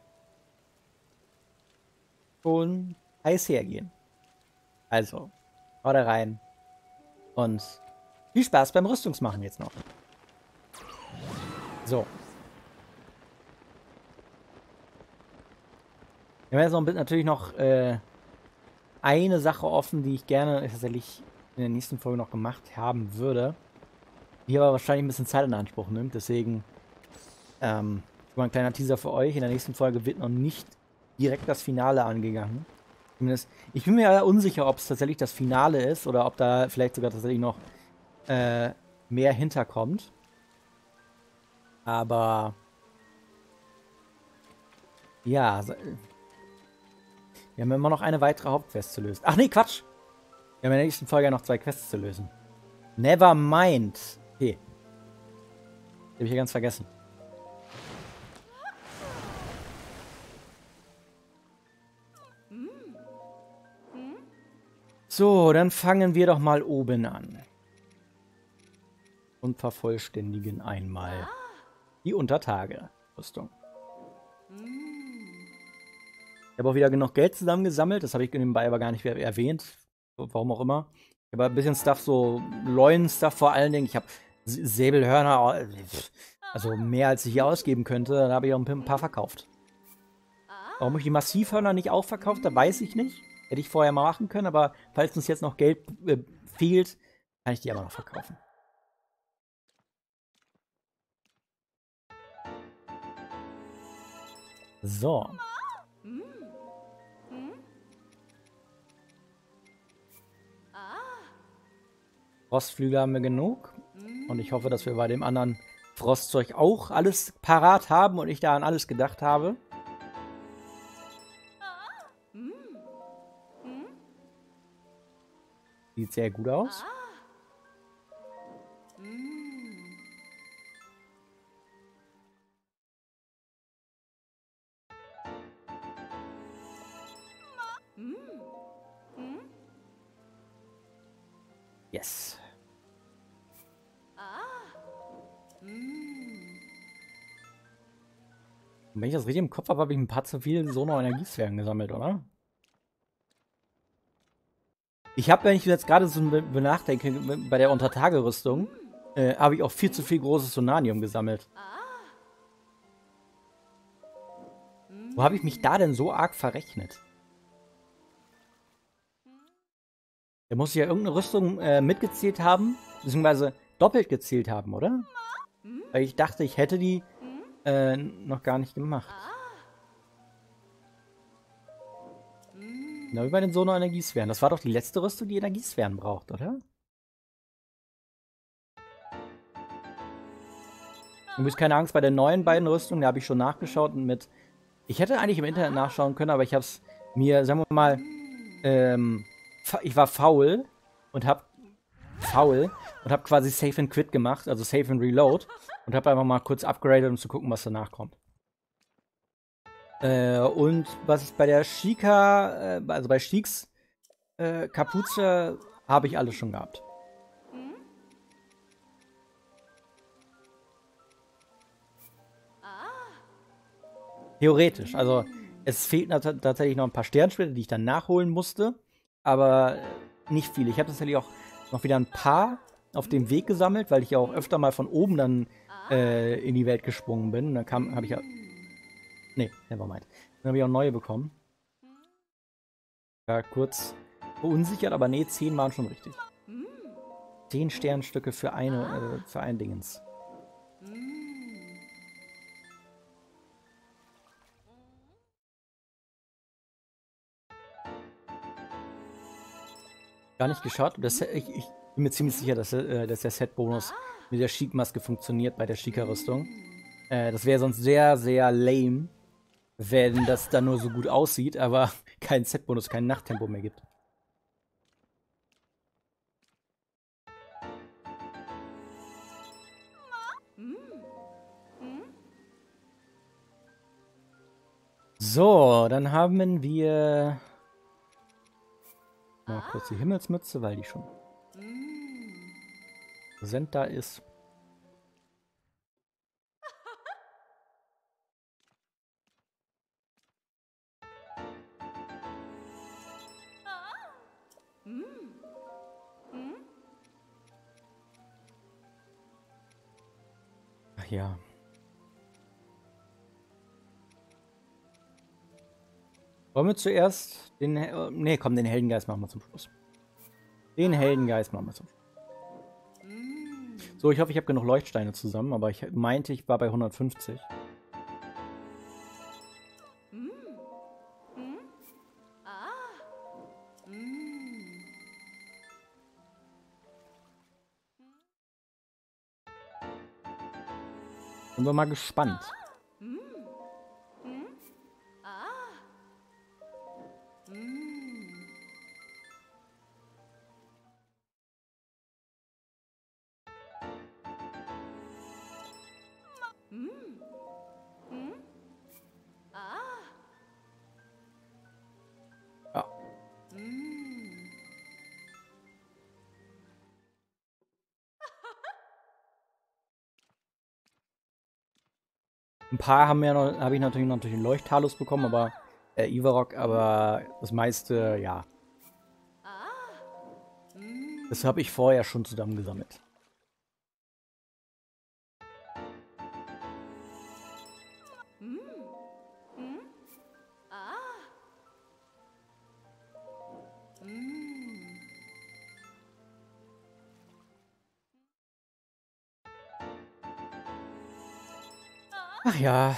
schon heiß hergehen. Also, haut da rein und viel Spaß beim Rüstungsmachen jetzt noch. So. Wir haben jetzt noch natürlich noch eine Sache offen, die ich gerne tatsächlich in der nächsten Folge noch gemacht haben würde, die aber wahrscheinlich ein bisschen Zeit in Anspruch nimmt. Deswegen schon mal ein kleiner Teaser für euch. In der nächsten Folge wird noch nicht direkt das Finale angegangen. Zumindest, ich bin mir ja unsicher, ob es tatsächlich das Finale ist oder ob da vielleicht sogar tatsächlich noch mehr hinterkommt. Aber ja, wir haben immer noch eine weitere Hauptquest zu lösen. Ach nee, Quatsch! Wir haben in der nächsten Folge ja noch 2 Quests zu lösen. Never mind. Okay. Die habe ich ja ganz vergessen. So, dann fangen wir doch mal oben an. Und vervollständigen einmal die Untertage-Rüstung. Ich habe auch wieder genug Geld zusammengesammelt. Das habe ich nebenbei aber gar nicht erwähnt. Warum auch immer. Ich habe ein bisschen Stuff, so Leuen-Stuff vor allen Dingen. Ich habe Säbelhörner, also mehr als ich hier ausgeben könnte. Dann habe ich auch ein paar verkauft. Warum ich die Massivhörner nicht auch verkauft habe, weiß ich nicht. Hätte ich vorher mal machen können, aber falls uns jetzt noch Geld fehlt, kann ich die aber noch verkaufen. So. Frostflügel haben wir genug. Und ich hoffe, dass wir bei dem anderen Frostzeug auch alles parat haben und ich da an alles gedacht habe. Sieht sehr gut aus. Yes. Und wenn ich das richtig im Kopf habe, habe ich ein paar zu viele Sono-Energiesphären gesammelt, oder? Ich habe, wenn ich jetzt gerade so benachdenke, bei der Untertagerüstung, habe ich auch viel zu viel großes Sonanium gesammelt. Wo habe ich mich da denn so arg verrechnet? Da muss ich ja irgendeine Rüstung mitgezählt haben, beziehungsweise doppelt gezählt haben, oder? Weil ich dachte, ich hätte die noch gar nicht gemacht. Genau wie bei den Sono-Energiesphären. Das war doch die letzte Rüstung, die Energiesphären braucht, oder? Du bist keine Angst bei den neuen beiden Rüstungen, da habe ich schon nachgeschaut und mit. Ich hätte eigentlich im Internet nachschauen können, aber ich habe es mir, sagen wir mal, ich war faul und habe quasi Save and Quit gemacht, also Save and Reload und habe einfach mal kurz upgraded, um zu gucken, was danach kommt. Und was ich bei der Shika, also bei Shiks Kapuze, habe ich alles schon gehabt. Theoretisch. Also es fehlten tatsächlich noch ein paar Sternschwerter, die ich dann nachholen musste. Aber nicht viele. Ich habe tatsächlich auch noch wieder ein paar auf dem Weg gesammelt, weil ich ja auch öfter mal von oben dann in die Welt gesprungen bin. Und dann habe ich ja. Nee, nevermind. Dann habe ich auch neue bekommen. Ja, kurz verunsichert, aber nee, 10 waren schon richtig. 10 Sternstücke für ein Dingens. Gar nicht geschaut. Ich bin mir ziemlich sicher, dass der Set-Bonus mit der Sheik-Maske funktioniert bei der Sheikah-Rüstung. Das wäre sonst sehr, sehr lame, wenn das dann nur so gut aussieht, aber keinen Set-Bonus, kein Nachttempo mehr gibt. So, dann haben wir mal kurz die Himmelsmütze, weil die schon präsent da ist. Ach ja. Wollen wir zuerst den. Nee, komm, den Heldengeist machen wir zum Schluss. Den Heldengeist machen wir zum Schluss. So, ich hoffe, ich habe genug Leuchtsteine zusammen, aber ich meinte, ich war bei 150. Sind wir mal gespannt. Ja. Ein paar habe ich natürlich noch durch den Leuchthalus bekommen, aber Ivarok, aber das meiste, ja. Das habe ich vorher schon zusammengesammelt. Ach ja.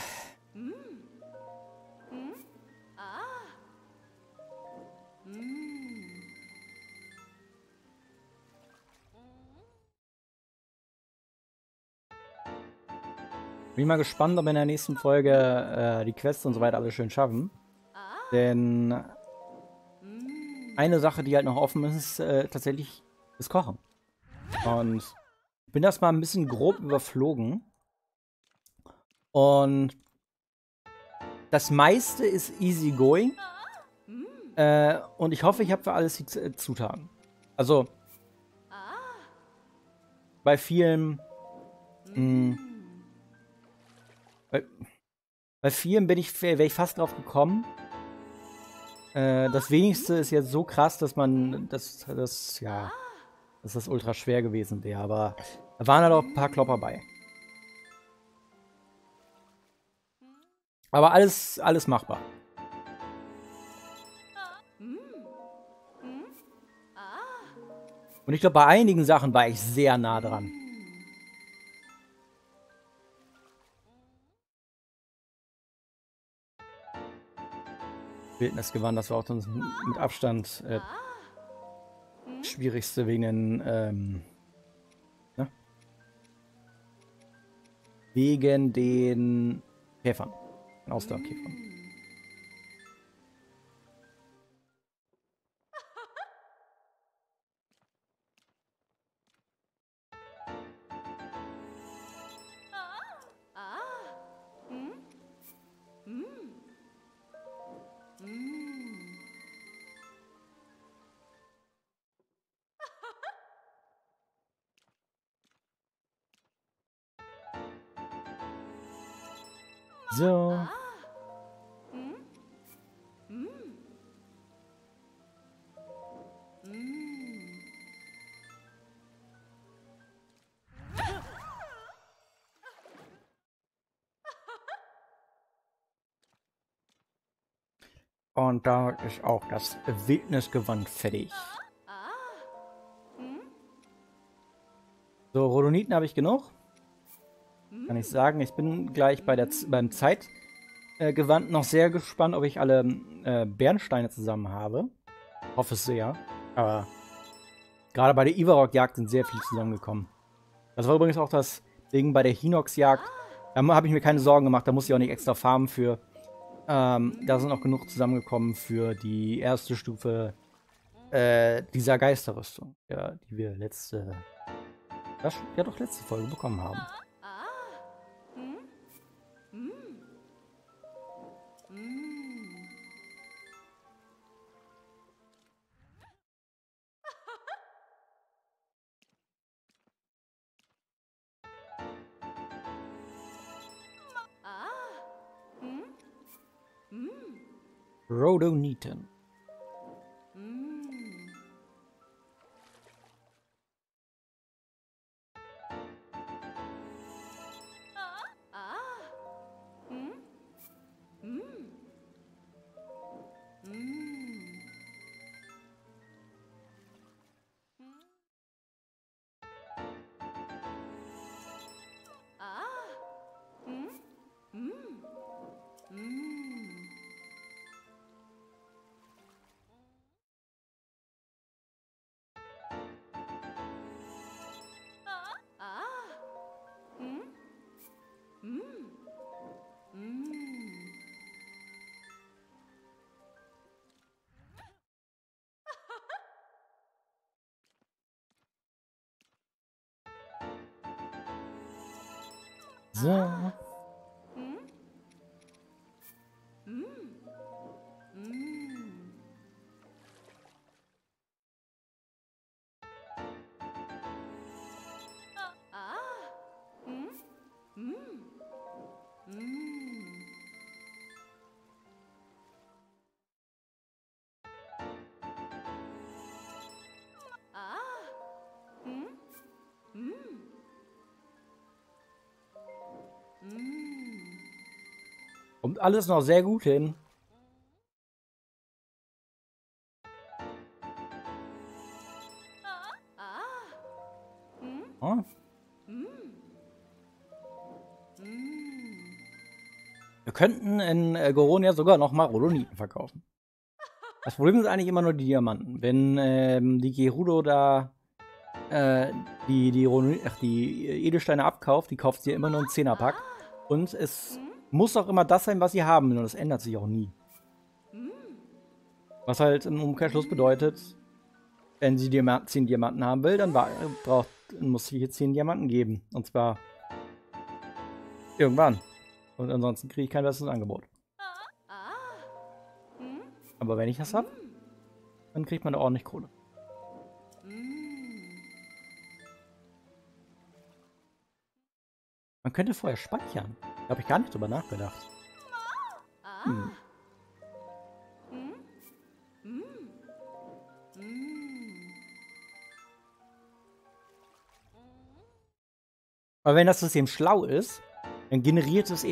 Bin mal gespannt, ob wir in der nächsten Folge die Quests und so weiter alles schön schaffen. Denn eine Sache, die halt noch offen ist, tatsächlich das Kochen. Und ich bin das mal ein bisschen grob überflogen. Und das meiste ist easy going. Und ich hoffe, ich habe für alles die Zutaten. Also, bei vielen. Bei vielen wäre ich fast drauf gekommen. Das wenigste ist jetzt so krass, dass das ultra schwer gewesen wäre. Aber da waren halt auch ein paar Klopper bei. Aber alles machbar. Und ich glaube, bei einigen Sachen war ich sehr nah dran. Wildnisgewand, das war auch mit Abstand schwierigste wegen den wegen den Käfern, den Ausdauerkäfern. So. Und damit ist auch das Wildnisgewand fertig. So, Rhodoniten habe ich genug. Kann ich sagen. Ich bin gleich beim Zeitgewand noch sehr gespannt, ob ich alle Bernsteine zusammen habe. Hoffe es sehr. Aber gerade bei der Ivarok-Jagd sind sehr viele zusammengekommen. Das war übrigens auch das Ding bei der Hinox-Jagd. Da habe ich mir keine Sorgen gemacht. Da muss ich auch nicht extra farmen für. Da sind auch genug zusammengekommen für die erste Stufe dieser Geisterrüstung, ja, die wir letzte Folge bekommen haben. Rhodoniten. So. Kommt alles noch sehr gut hin. Oh. Wir könnten in Goronia sogar noch mal Rhodoniten verkaufen. Das Problem ist eigentlich immer nur die Diamanten. Wenn die Gerudo da die Edelsteine abkauft, die kauft sie ja immer nur einen 10er-Pack. Und es muss auch immer das sein, was sie haben will. Und das ändert sich auch nie. Was halt im Umkehrschluss bedeutet, wenn sie 10 Diamanten haben will, dann muss sie hier 10 Diamanten geben. Und zwar irgendwann. Und ansonsten kriege ich kein besseres Angebot. Aber wenn ich das habe, dann kriegt man da ordentlich Kohle. Man könnte vorher speichern. Da habe ich gar nicht drüber nachgedacht. Aber wenn das System schlau ist, dann generiert es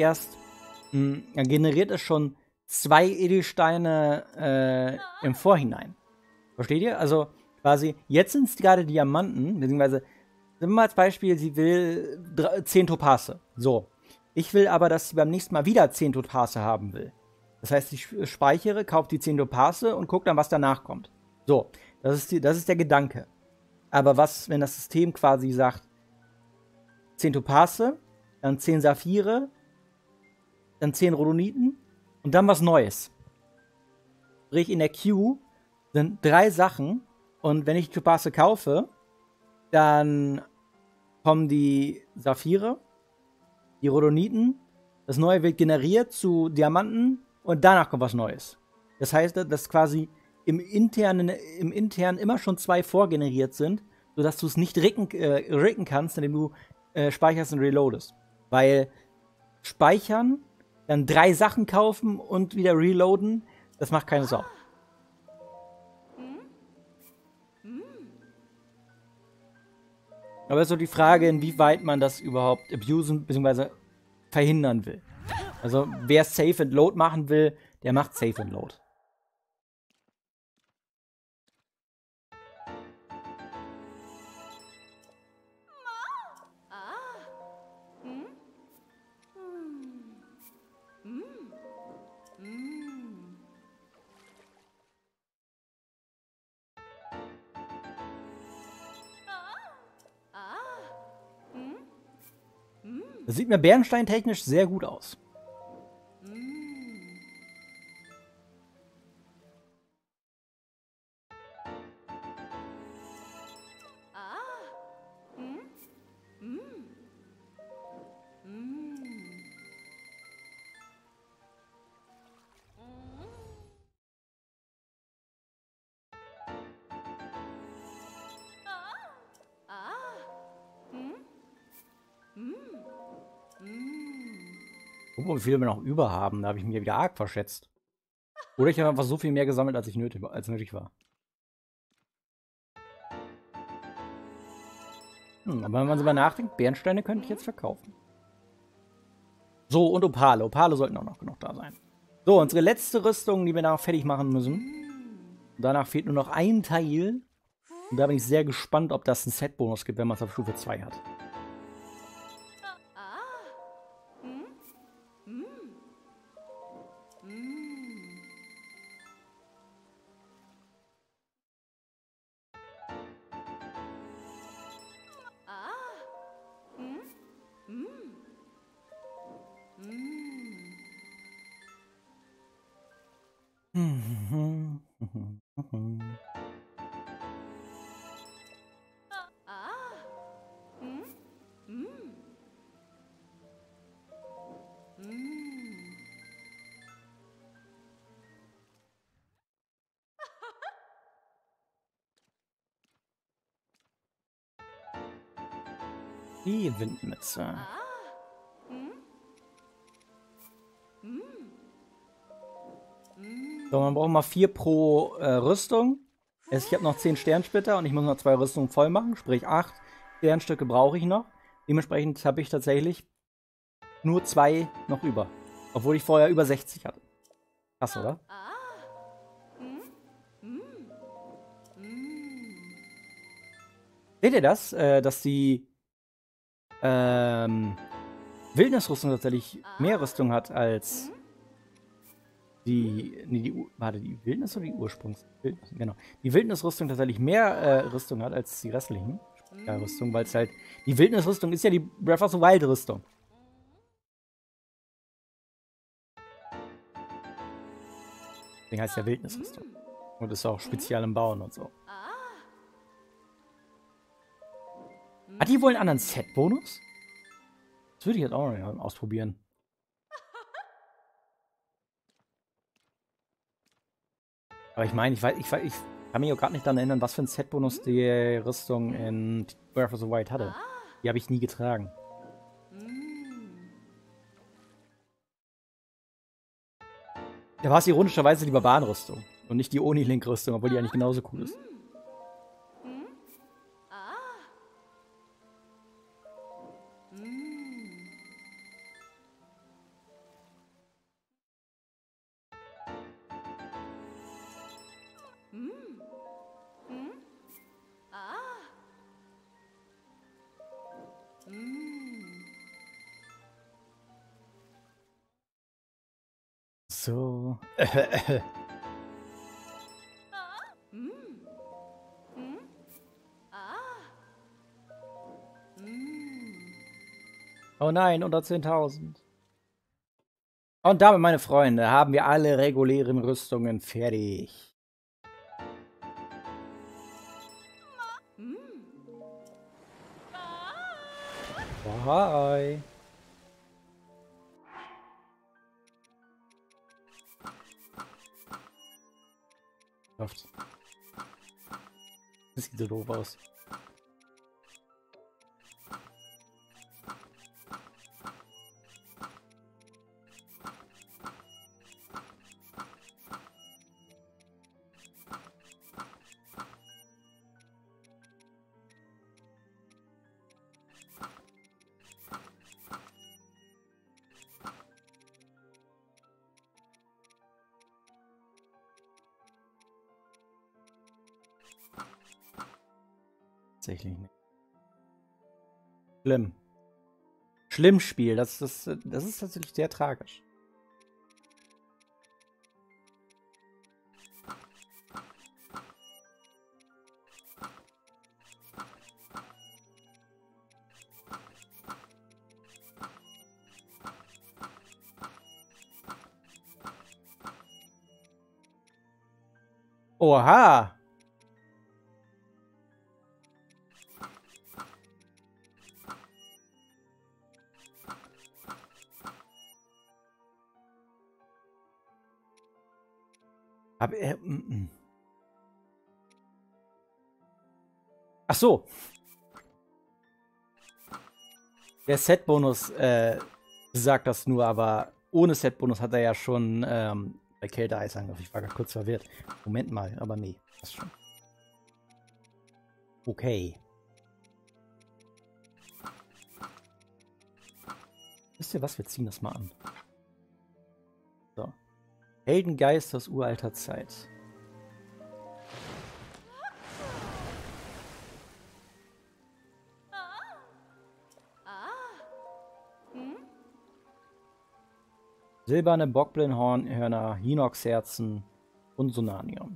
schon 2 Edelsteine im Vorhinein. Versteht ihr? Also quasi, jetzt sind es gerade Diamanten, beziehungsweise, nehmen wir mal als Beispiel, sie will 10 Topase. So. Ich will aber, dass sie beim nächsten Mal wieder 10 Topase haben will. Das heißt, ich speichere, kaufe die 10 Topase und gucke dann, was danach kommt. So. Das ist der Gedanke. Aber was, wenn das System quasi sagt, 10 Topase, dann 10 Saphire, dann 10 Rhodoniten und dann was Neues. Sprich, in der Queue sind 3 Sachen und wenn ich die Topase kaufe, dann kommen die Saphire, die Rhodoniten, das Neue wird generiert zu Diamanten und danach kommt was Neues. Das heißt, dass quasi im Internen immer schon 2 vorgeneriert sind, sodass du es nicht ricken kannst, indem du speicherst und reloadest. Weil speichern, dann 3 Sachen kaufen und wieder reloaden, das macht keine Sau. Aber ist so die Frage, inwieweit man das überhaupt abusen bzw. verhindern will. Also wer Safe and Load machen will, der macht Safe and Load. Das sieht mir bernsteintechnisch sehr gut aus. Guck mal, wie viele wir noch über haben. Da habe ich mir wieder arg verschätzt. Oder ich habe einfach so viel mehr gesammelt, als nötig war. Aber wenn man darüber nachdenkt, Bernsteine könnte ich jetzt verkaufen. So, und Opale. Opale sollten auch noch genug da sein. So, unsere letzte Rüstung, die wir noch fertig machen müssen. Danach fehlt nur noch ein Teil. Und da bin ich sehr gespannt, ob das einen Set-Bonus gibt, wenn man es auf Stufe 2 hat. Die Windmütze. So, man braucht mal 4 pro Rüstung. Ich habe noch 10 Sternsplitter und ich muss noch 2 Rüstungen voll machen. Sprich 8 Sternstücke brauche ich noch. Dementsprechend habe ich tatsächlich nur 2 noch über. Obwohl ich vorher über 60 hatte. Krass, oder? Seht ihr das? Dass die Wildnisrüstung tatsächlich mehr Rüstung hat als die. Nee, warte, die Wildnis oder die Ursprungswildnis? Genau. Die Wildnisrüstung tatsächlich mehr Rüstung hat als die restlichen Rüstung, weil es halt. Die Wildnisrüstung ist ja die Breath of the Wild Rüstung. Deswegen heißt ja Wildnisrüstung. Und ist auch speziell im Bauen und so. Hat die wohl einen anderen Set-Bonus? Das würde ich jetzt auch noch mal ausprobieren. Aber ich meine, ich kann mich auch gerade nicht daran erinnern, was für ein Set-Bonus die Rüstung in Breath of the Wild hatte. Die habe ich nie getragen. Da war es ironischerweise die Barbarenrüstung und nicht die Oni-Link-Rüstung, obwohl die eigentlich genauso cool ist. So. Oh nein, unter 10.000. Und damit, meine Freunde, haben wir alle regulären Rüstungen fertig. Bye. Das sieht so doof aus. Tatsächlich nicht. Schlimm. Schlimm Spiel. Das ist tatsächlich sehr tragisch. Oha! Aber ach so. Der Set-Bonus sagt das nur, aber ohne Set-Bonus hat er ja schon bei Kälte-Eisangriff. Ich war gerade kurz verwirrt. Moment mal, aber nee, passt schon. Okay. Wisst ihr was? Wir ziehen das mal an. So. Heldengeist aus uralter Zeit. Silberne Bockblin-Hörner, Hinox-Herzen und Sonanium.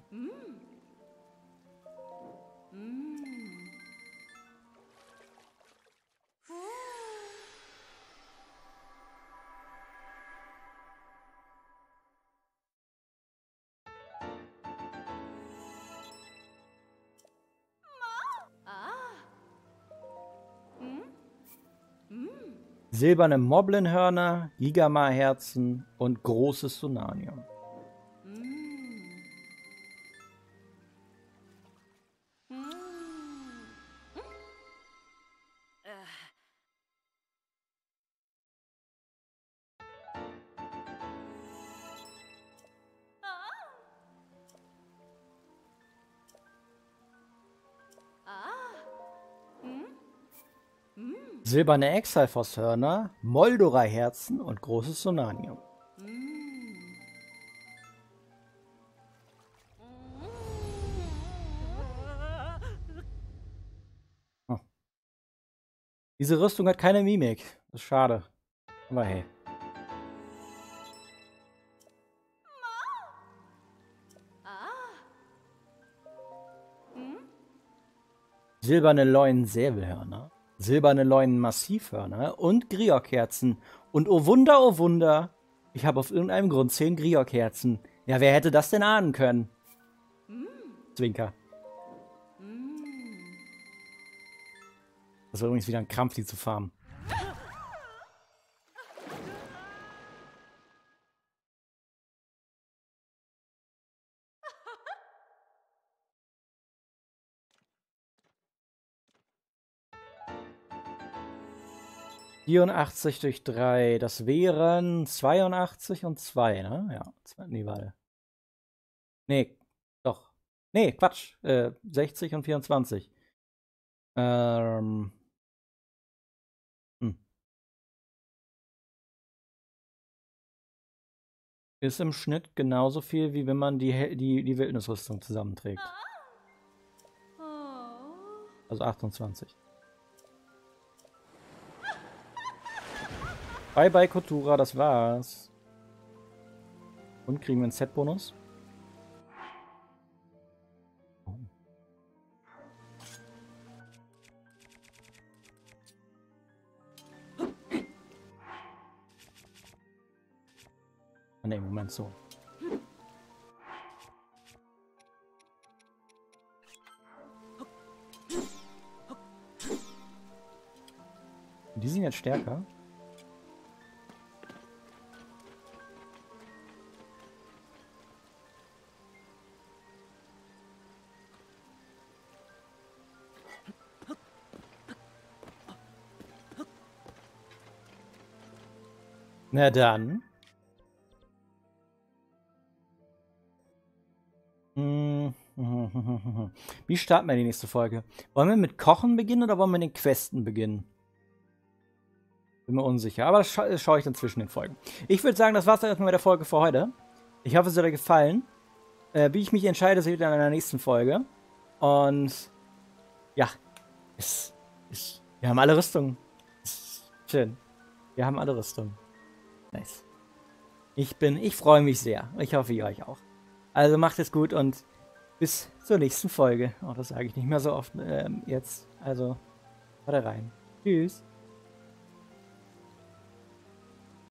Silberne Moblin-Hörner, Gigama-Herzen und großes Sonanium. Silberne Exalfos-Hörner, Moldora-Herzen und großes Sonanium. Oh. Diese Rüstung hat keine Mimik. Das ist schade. Aber hey. Silberne Leunen-Säbelhörner, silberne Leunen-Massivhörner und Griok-Herzen. Und oh Wunder, ich habe auf irgendeinem Grund 10 Griok-Herzen. Ja, wer hätte das denn ahnen können? Zwinker. Das war übrigens wieder ein Krampf, die zu farmen. ...84 durch 3, das wären 82 und 2, ne? Ja, nee, warte. Nee, doch. Nee, Quatsch. 60 und 24. Ist im Schnitt genauso viel, wie wenn man die Wildnisrüstung zusammenträgt. Also 28. Bye bye Kotura, das war's. Und kriegen wir einen Set-Bonus? Oh. Ne, Moment, so. Die sind jetzt stärker. Na dann. Wie starten wir die nächste Folge? Wollen wir mit Kochen beginnen oder wollen wir mit den Questen beginnen? Bin mir unsicher, aber das schaue ich dann zwischen den Folgen. Ich würde sagen, das war's dann erstmal mit der Folge für heute. Ich hoffe, es hat euch gefallen. Wie ich mich entscheide, seht ihr dann in der nächsten Folge. Und ja, Wir haben alle Rüstung. Ist schön. Wir haben alle Rüstung. Nice. Ich freue mich sehr. Ich hoffe, ihr euch auch. Also macht es gut und bis zur nächsten Folge. Oh, das sage ich nicht mehr so oft jetzt. Also, haut rein. Tschüss.